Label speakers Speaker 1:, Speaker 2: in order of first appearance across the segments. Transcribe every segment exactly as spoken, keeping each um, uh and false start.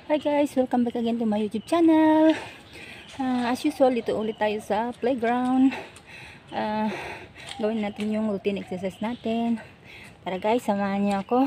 Speaker 1: Hi guys, welcome back again to my YouTube channel. Uh, as usual, dito ulit tayo sa playground. Uh, gawin natin yung routine exercise natin. Tara guys, samahan niyo ako.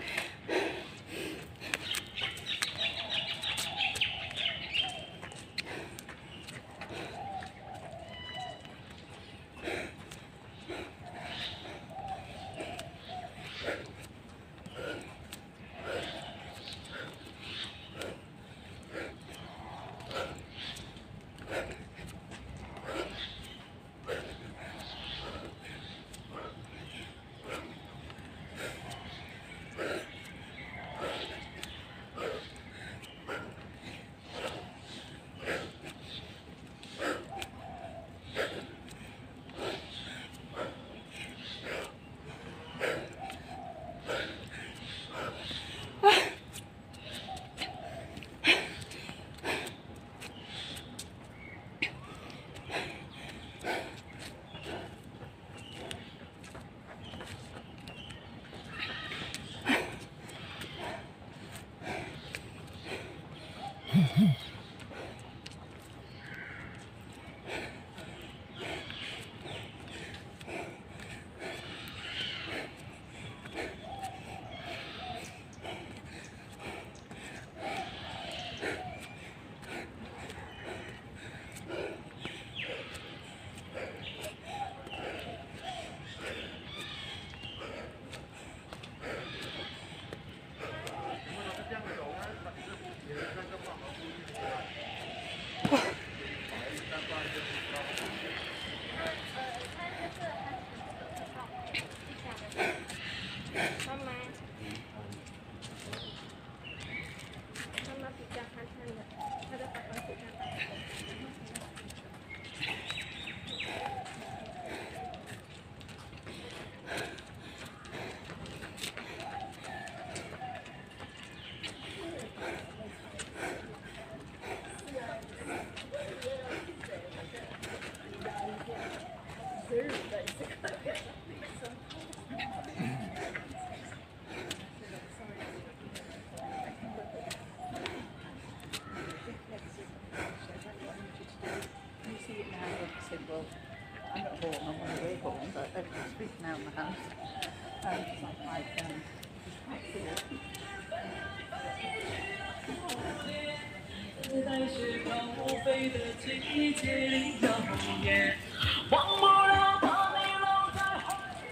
Speaker 2: I'm not home, I'm on the way home, but I can speak now in the house. Um, it's not like, um, it's quite cool. 时代是飘不飞的季节，耀眼，忘不了它被烙在怀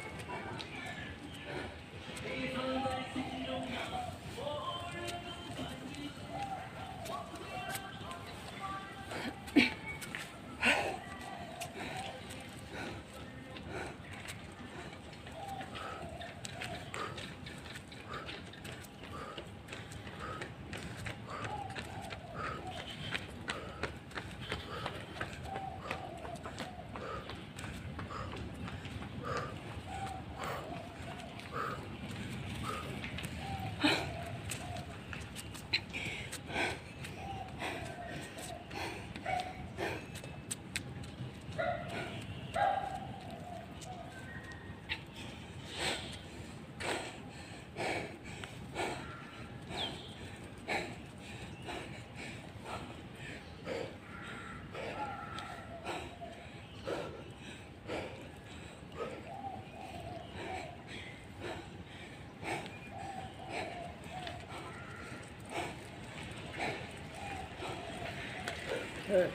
Speaker 2: 里，被藏在心中的我人都感激。Good.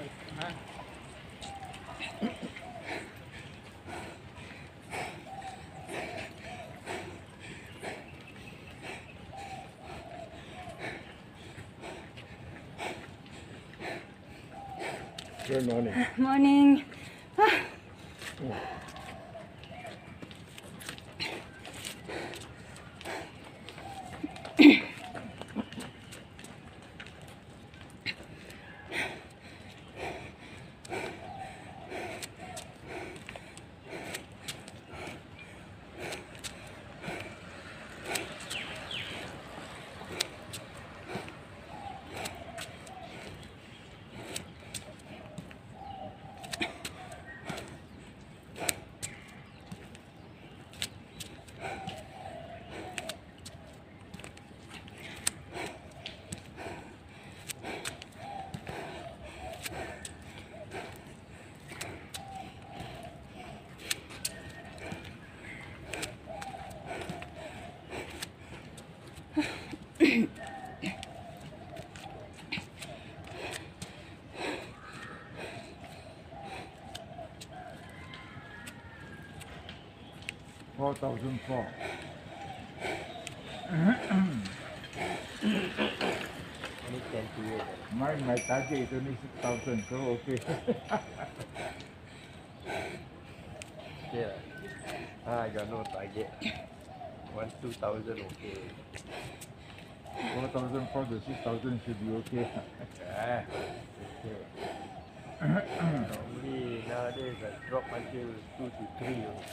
Speaker 3: Good morning.
Speaker 1: Morning. Ah.
Speaker 3: before.
Speaker 4: Only ten to you.
Speaker 3: My, my target is only six thousand, so okay.
Speaker 4: Yeah. Ah, I got no target. One, two thousand, okay.
Speaker 3: four thousand four to six thousand should be okay.
Speaker 4: Yeah. Okay. Normally nowadays I drop until two to three only.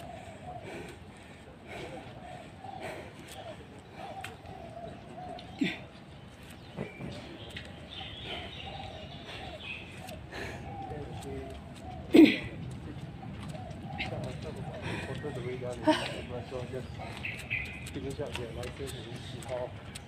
Speaker 4: Photo the way down in so just finish up their license and see how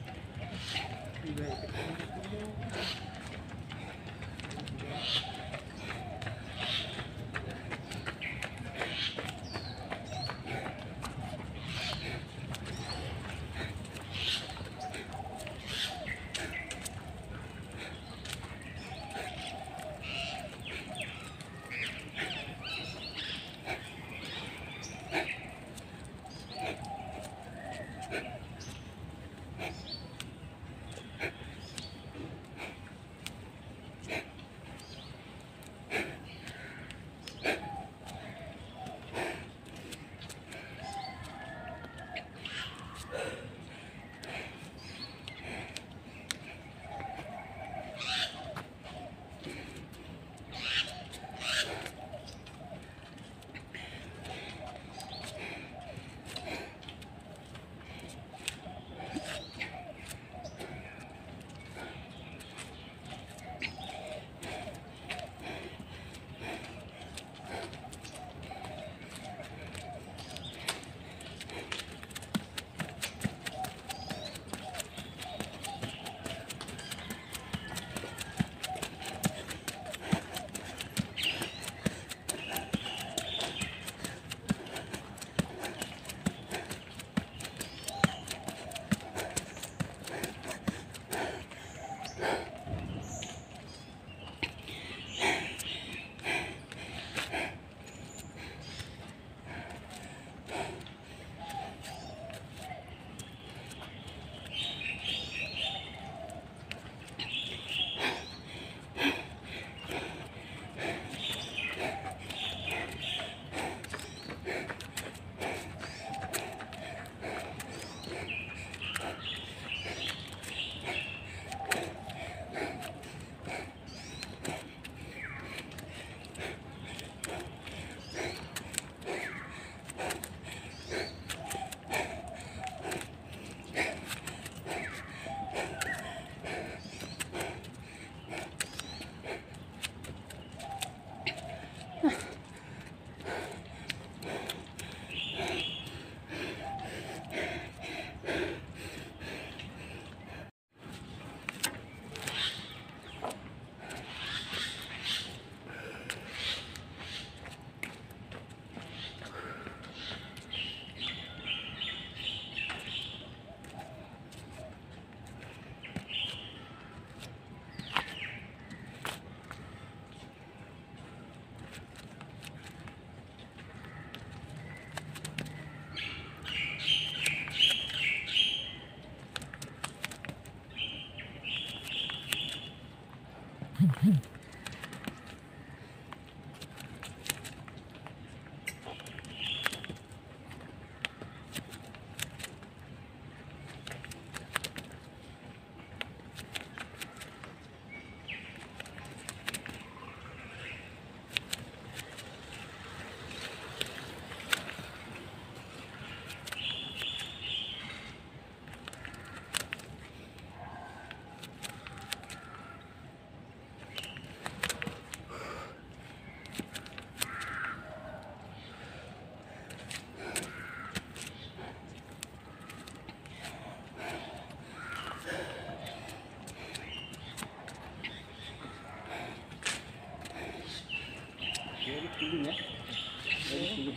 Speaker 2: Very cooling, eh? Very cooling.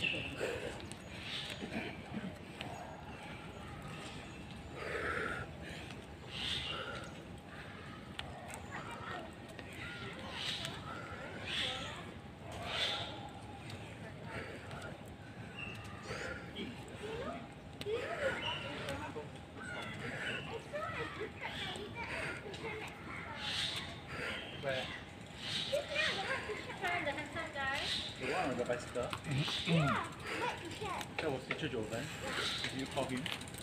Speaker 2: faster. That was teacher Jovan. Did you call him?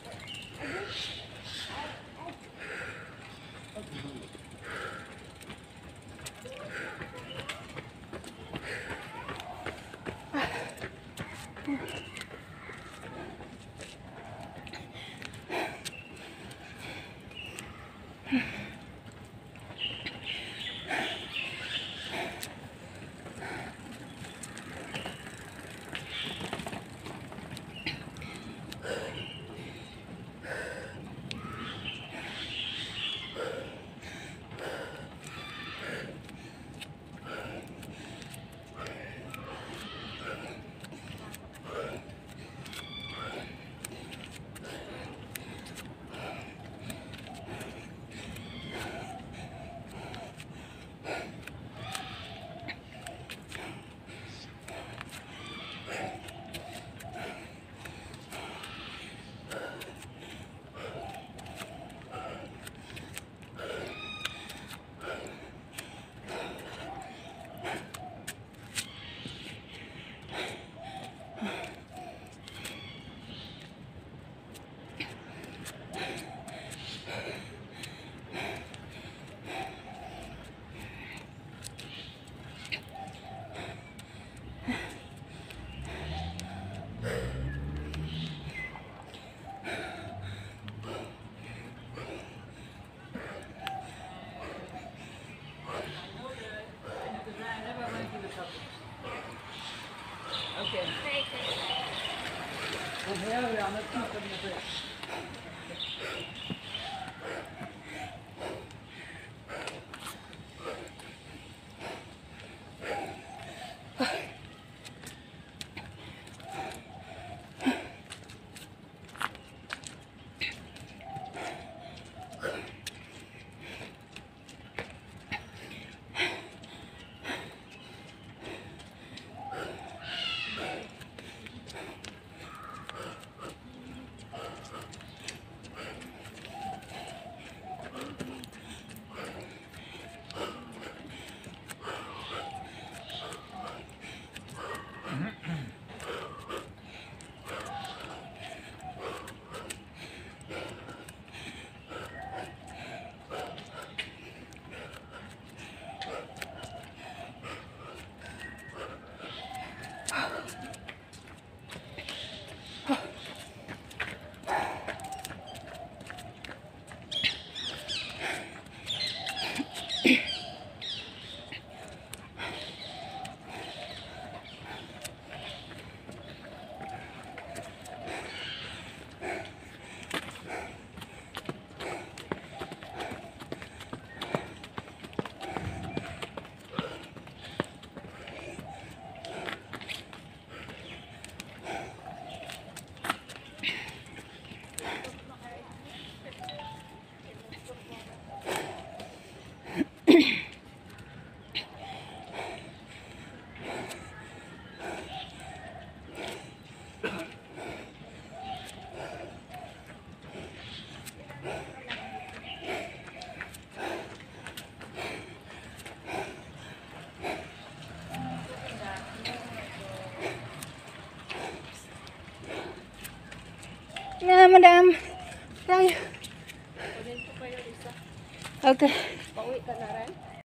Speaker 1: Na, madam. Tayo. Okay.
Speaker 5: Pauwi ka na rin?